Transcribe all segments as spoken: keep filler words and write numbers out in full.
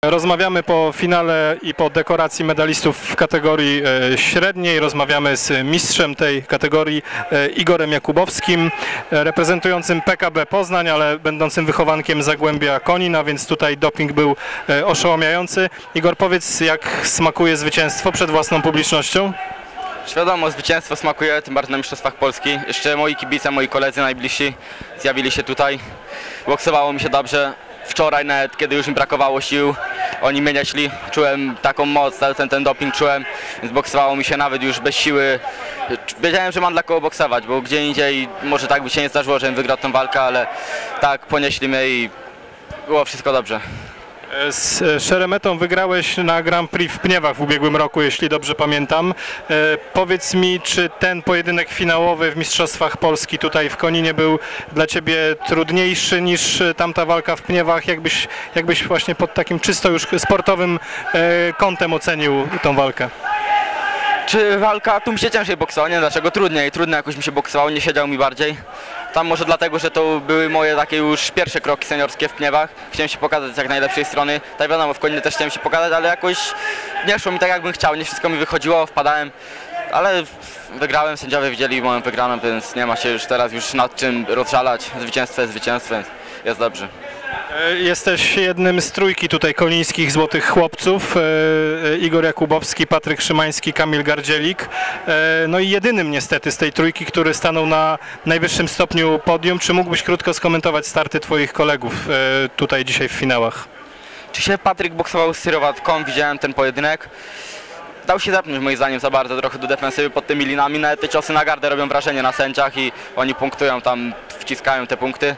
Rozmawiamy po finale i po dekoracji medalistów w kategorii średniej. Rozmawiamy z mistrzem tej kategorii Igorem Jakubowskim, reprezentującym P K B Poznań, ale będącym wychowankiem Zagłębia Konina, więc tutaj doping był oszołomiający. Igor, powiedz, jak smakuje zwycięstwo przed własną publicznością? Wiadomo, zwycięstwo smakuje, tym bardziej na Mistrzostwach Polski. Jeszcze moi kibice, moi koledzy najbliżsi zjawili się tutaj. Boksowało mi się dobrze. Wczoraj nawet, kiedy już mi brakowało sił, oni mnie nieśli. Czułem taką moc, ten, ten doping czułem, więc boksowało mi się nawet już bez siły. Wiedziałem, że mam dla kogo boksować, bo gdzie indziej może tak by się nie zdarzyło, żebym wygrał tę walkę, ale tak ponieśli mnie i było wszystko dobrze. Z Szeremetą wygrałeś na Grand Prix w Pniewach w ubiegłym roku, jeśli dobrze pamiętam. E, powiedz mi, czy ten pojedynek finałowy w Mistrzostwach Polski tutaj w Koninie był dla Ciebie trudniejszy niż tamta walka w Pniewach? Jakbyś, jakbyś właśnie pod takim czysto już sportowym e, kątem ocenił tą walkę? Czy walka? Tu mi się ciężej boksowało, nie wiem dlaczego, trudniej, trudniej jakoś mi się boksowało, nie siedział mi bardziej. Tam może dlatego, że to były moje takie już pierwsze kroki seniorskie w Pniewach. Chciałem się pokazać z jak najlepszej strony. Tak wiadomo, w Koninie też chciałem się pokazać, ale jakoś nie szło mi tak, jakbym chciał. Nie wszystko mi wychodziło, wpadałem, ale wygrałem, sędziowie widzieli moją wygraną, więc nie ma się już teraz już nad czym rozżalać. Zwycięstwo jest zwycięstwem, jest dobrze. Jesteś jednym z trójki tutaj konińskich złotych chłopców, Igor Jakubowski, Patryk Szymański, Kamil Gardzielik, no i jedynym niestety z tej trójki, który stanął na najwyższym stopniu podium. Czy mógłbyś krótko skomentować starty Twoich kolegów tutaj dzisiaj w finałach? Czy się Patryk boksował z Syrowatką, widziałem ten pojedynek. Dał się zepchnąć moim zdaniem za bardzo trochę do defensywy pod tymi linami, nawet te ciosy na gardę robią wrażenie na sędziach i oni punktują tam, wciskają te punkty.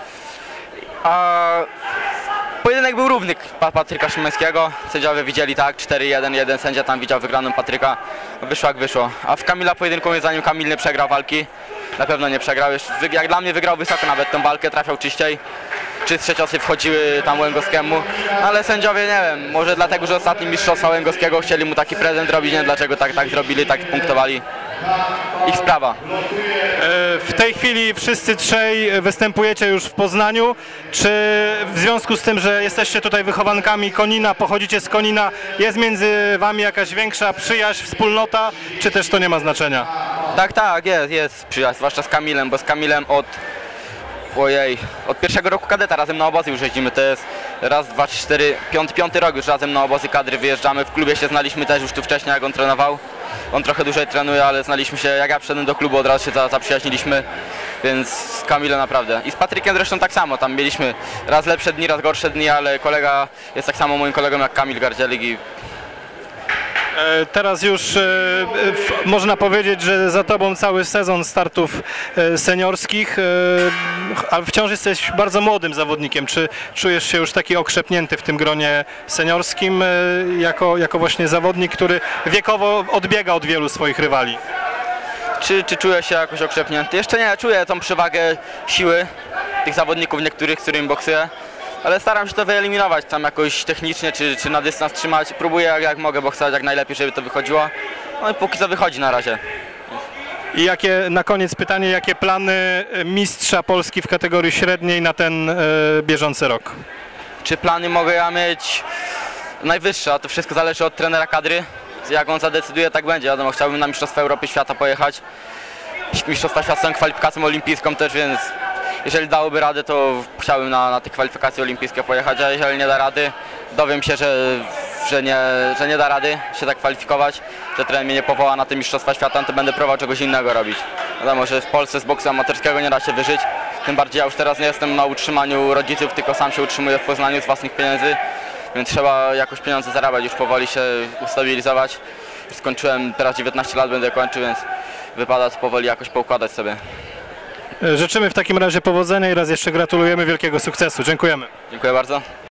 A pojedynek był równy Patryka Szymańskiego, sędziowie widzieli tak, cztery jeden, jeden sędzia tam widział wygraną Patryka, wyszło jak wyszło. A w Kamila pojedynku moim zdaniem Kamil nie przegrał walki, na pewno nie przegrał, jak dla mnie wygrał wysoko nawet tą walkę, trafiał czyściej. Czystsze ciosy wchodziły tam Łęgowskiemu, ale sędziowie nie wiem, może dlatego, że ostatni mistrzostwa Łęgowskiego chcieli mu taki prezent robić, nie wiem dlaczego tak, tak zrobili, tak punktowali. Ich sprawa. W tej chwili wszyscy trzej występujecie już w Poznaniu. Czy w związku z tym, że jesteście tutaj wychowankami Konina, pochodzicie z Konina, jest między wami jakaś większa przyjaźń, wspólnota, czy też to nie ma znaczenia? Tak, tak, jest, jest przyjaźń, zwłaszcza z Kamilem, bo z Kamilem od Ojej, od pierwszego roku kadeta razem na obozy już jeździmy, to jest raz, dwa, trzy, cztery, piąty, piąty rok już razem na obozy kadry wyjeżdżamy. W klubie się znaliśmy też już tu wcześniej, jak on trenował. On trochę dłużej trenuje, ale znaliśmy się, jak ja przyszedłem do klubu, od razu się zaprzyjaźniliśmy, więc z Kamilem naprawdę. I z Patrykiem zresztą tak samo, tam mieliśmy raz lepsze dni, raz gorsze dni, ale kolega jest tak samo moim kolegą jak Kamil Gardzielik i teraz już e, można powiedzieć, że za Tobą cały sezon startów e, seniorskich, e, ale wciąż jesteś bardzo młodym zawodnikiem. Czy czujesz się już taki okrzepnięty w tym gronie seniorskim, e, jako, jako właśnie zawodnik, który wiekowo odbiega od wielu swoich rywali? Czy, czy czuję się jakoś okrzepnięty? Jeszcze nie, czuję tą przewagę siły tych zawodników niektórych, z którymi boksuję. Ale staram się to wyeliminować tam jakoś technicznie, czy, czy na dystans trzymać. Próbuję jak, jak mogę boksować jak najlepiej, żeby to wychodziło. No i póki co wychodzi na razie. I jakie, na koniec pytanie, jakie plany mistrza Polski w kategorii średniej na ten e, bieżący rok? Czy plany mogę ja mieć najwyższe, a to wszystko zależy od trenera kadry. Jak on zadecyduje, tak będzie. Wiadomo, chciałbym na Mistrzostwa Europy Świata pojechać. Mistrzostwa Świata są kwalifikacją olimpijską też, więc jeżeli dałoby radę, to chciałbym na, na te kwalifikacje olimpijskie pojechać, a jeżeli nie da rady, dowiem się, że, że, nie, że nie da rady się tak kwalifikować, że trener mnie nie powoła na te Mistrzostwa Świata, to będę próbował czegoś innego robić. Wiadomo, że w Polsce z boksu amatorskiego nie da się wyżyć, tym bardziej ja już teraz nie jestem na utrzymaniu rodziców, tylko sam się utrzymuję w Poznaniu z własnych pieniędzy, więc trzeba jakoś pieniądze zarabiać, już powoli się ustabilizować. Skończyłem teraz dziewiętnaście lat, będę kończył, więc wypada to powoli jakoś poukładać sobie. Życzymy w takim razie powodzenia i raz jeszcze gratulujemy wielkiego sukcesu. Dziękujemy. Dziękuję bardzo.